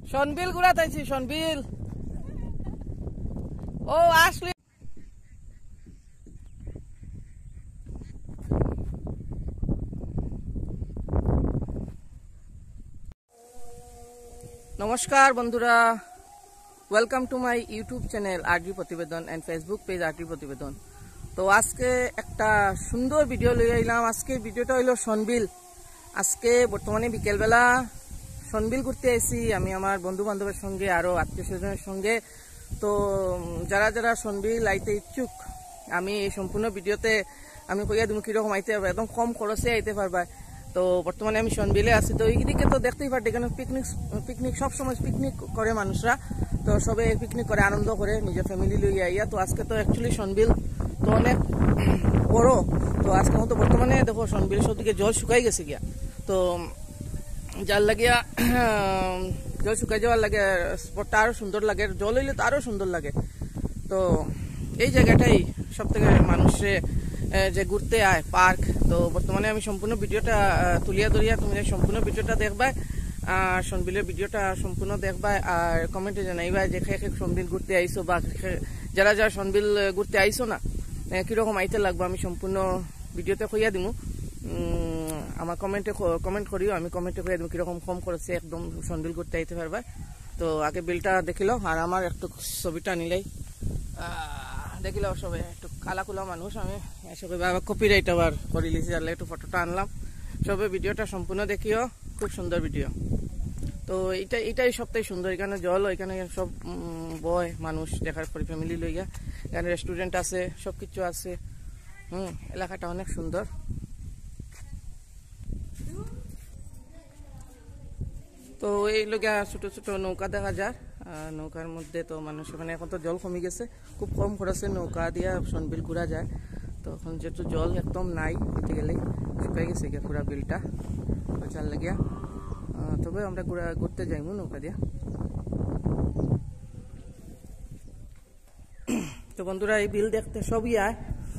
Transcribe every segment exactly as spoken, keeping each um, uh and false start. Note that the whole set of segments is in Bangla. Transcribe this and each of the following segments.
সনবিল গুড়া তাইছি সনবিল ও আসলে নমস্কার বন্ধুরা, welcome to my YouTube channel RD Pratibedan and Facebook page RD Pratibedan. তো আজকে একটা সুন্দর ভিডিও লই আইলাম। আজকে ভিডিওটা হইল সনবিল। আজকে বর্তমানে বিকেলবেলা সনবিল ঘুরতে আইছি আমি আমার বন্ধু বান্ধবের সঙ্গে আরো আত্মীয় স্বজনের সঙ্গে। তো যারা যারা সনবিল আইতে ইচ্ছুক, আমি এই সম্পূর্ণ ভিডিওতে আমি কইয়া তুমি কিরকম আইতে পারবা, একদম কম খরচে আইতে পারবা। তো বর্তমানে আমি সনবিলে আছি। তো এইদিকে তো দেখতেই পারছি এখানে পিকনিক পিকনিক সবসময় পিকনিক করে মানুষরা। তো সবে পিকনিক করে আনন্দ করে নিজের ফ্যামিলি লইয়া আইয়া। তো আজকে তো অ্যাকচুয়ালি সনবিল তো অনেক বড়। তো আজকে মতো বর্তমানে দেখো সনবিল সব দিকে জল শুকাই গেছে গিয়া। তো যার লাগিয়া জল শুকাই যাওয়ার লাগে স্পটটা আরো সুন্দর লাগে, জল হইলে তো আরো সুন্দর লাগে। তো এই জায়গাটাই সব থেকে মানুষে যে ঘুরতে আয় পার্ক। তো বর্তমানে আমি সম্পূর্ণ ভিডিওটা তুলিয়া ধরিয়া তুমি সম্পূর্ণ ভিডিওটা দেখবা আর সনবিলের ভিডিওটা সম্পূর্ণ দেখবা আর কমেন্টে জানাইবা যে খে খে সনবিল ঘুরতে আইসো বা যারা যারা সনবিল ঘুরতে আইসো না কিরকম আইতে লাগবে আমি সম্পূর্ণ ভিডিওতে কইয়া দিমু। আমার কমেন্টে কমেন্ট করিও, আমি কমেন্টে কইয়া দিমু কিরকম কম করেছে একদম সনবিল ঘুরতে আইতে পারবা। তো আগে বিলটা দেখিল আর আমার একটু ছবিটা নিলেই দেখিল সবাই একটু কালা কুলা মানুষ। আমি সবাই বাবা কপিরাইট আবার করে লিছি, যার একটু ফটোটা আনলাম। সবে ভিডিওটা সম্পূর্ণ দেখিও, খুব সুন্দর ভিডিও। তো এটা এটাই সবটাই সুন্দর। এখানে জল, এখানে সব বয় মানুষ দেখার পরে ফ্যামিলি লইয়া। এখানে রেস্টুরেন্ট আছে, সবকিছু আছে। হুম এলাকাটা অনেক সুন্দর। তো এই লোকে ছোট ছোট নৌকা দেখা যায়। নৌকার মধ্যে তো মানুষ ওখানে এখন তো জল কমে গেছে, খুব কম খরচে নৌকা দিয়া সনবিল ঘুরা যায়। তো এখন যেহেতু জল একদম নাই বলতে গেলে শুকাই গেছে গিয়া পুরা বিলটা চাল লাগিয়া। তবে আমরা ঘুরা ঘুরতে যাইমু নৌকা দিয়া। তো বন্ধুরা এই বিল দেখতে সবই আয়।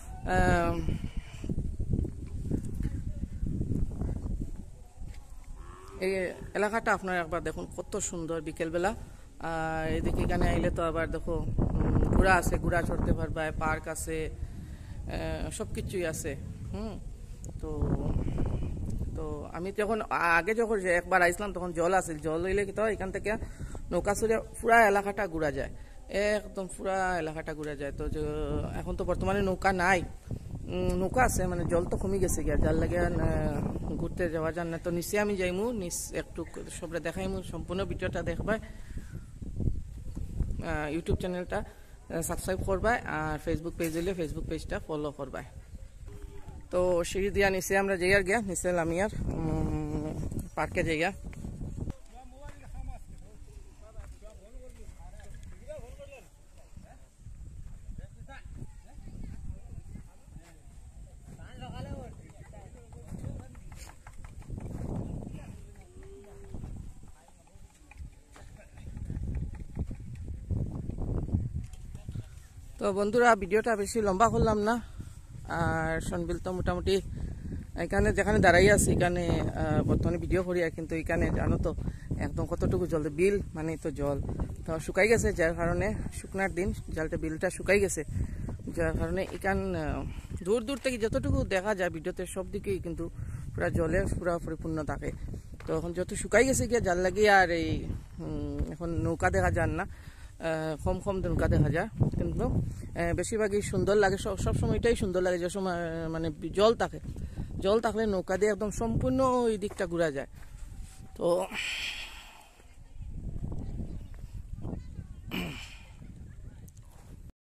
এই এলাকাটা আপনারা একবার দেখুন কত সুন্দর বিকেলবেলা। আর এদিকে এখানে আইলে তো আবার দেখো ঘোড়া আছে, ঘোড়া চড়তে পারবা, পার্ক আছে, সব কিছুই আছে। হুম তো তো আমি যখন আগে যখন একবার আইসলাম তখন জল আছে, জল হইলে কি তো এখান থেকে নৌকা চড়ে পুরা এলাকাটা ঘুরা যায়, একদম পুরা এলাকাটা ঘুরা যায়। তো এখন তো বর্তমানে নৌকা নাই, নৌকা আছে মানে জল তো কমে গেছে গিয়া, যার লাগে ঘুরতে যাওয়া যান না। তো নিচে আমি যাইমু, নিচ একটু সবরে দেখাইমু। সম্পূর্ণ ভিডিওটা দেখবা, ইউটিউব চ্যানেলটা সাবস্ক্রাইব করবা আর ফেসবুক পেজ হইলে ফেসবুক পেজটা ফলো করবা। তো সিঁড়ি দিয়া নিচে আমরা যাইয়ার গিয়া, নিচে লামিয়ার পার্কে যাইয়া। তো বন্ধুরা ভিডিওটা বেশি লম্বা করলাম না। আর সনবিল তো মোটামুটি এখানে যেখানে দাঁড়াই আছি এখানে বর্তমানে ভিডিও করি, কিন্তু এখানে জানো তো একদম কতটুকু জল, বিল মানে তো জল তো শুকাই গেছে, যার কারণে শুকনার দিন জলটা বিলটা শুকাই গেছে, যার কারণে এখান দূর দূর থেকে যতটুকু দেখা যায় ভিডিওতে সব দিকেই কিন্তু পুরা জলে পুরা পরিপূর্ণ থাকে। তো এখন যত শুকাই গেছে গিয়ে জাল লাগিয়ে আর এই এখন নৌকা দেখা যান না, কম কম নৌকা দেখা যায়, কিন্তু বেশিরভাগই সুন্দর লাগে। সব সময় এটাই সুন্দর লাগে যে সময় মানে জল থাকে, জল থাকলে নৌকা দিয়ে একদম সম্পূর্ণ ওই দিকটা ঘুরা যায়। তো